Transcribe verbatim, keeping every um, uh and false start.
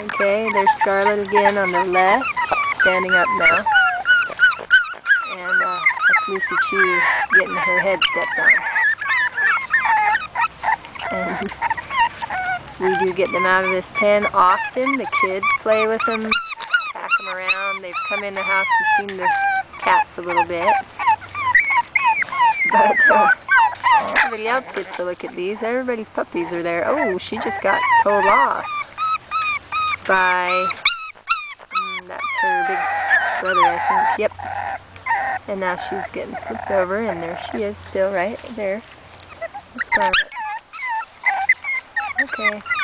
Okay, there's Scarlett again on the left, standing up now. And uh, that's Lucy Chew getting her head stepped on. And we do get them out of this pen often. The kids play with them, pack them around. They've come in the house and seen the cats a little bit. But uh, everybody else gets to look at these. Everybody's puppies are there. Oh, she just got told off by, um, that's her big brother, I think. Yep. And now she's getting flipped over, and there she is still right there. Scarlett. Okay.